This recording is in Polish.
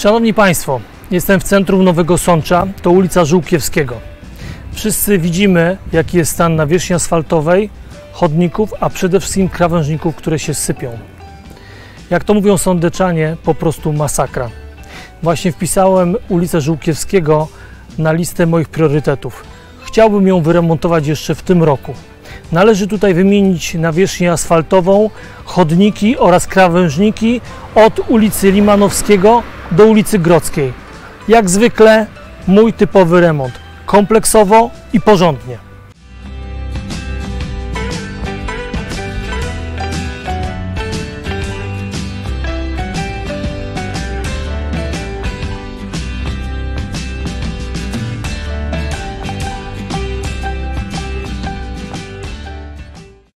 Szanowni Państwo, jestem w centrum Nowego Sącza, to ulica Żółkiewskiego. Wszyscy widzimy, jaki jest stan nawierzchni asfaltowej, chodników, a przede wszystkim krawężników, które się sypią. Jak to mówią sądeczanie, po prostu masakra. Właśnie wpisałem ulicę Żółkiewskiego na listę moich priorytetów. Chciałbym ją wyremontować jeszcze w tym roku. Należy tutaj wymienić nawierzchnię asfaltową, chodniki oraz krawężniki od ulicy Limanowskiego do ulicy Grodzkiej. Jak zwykle mój typowy remont, kompleksowo i porządnie.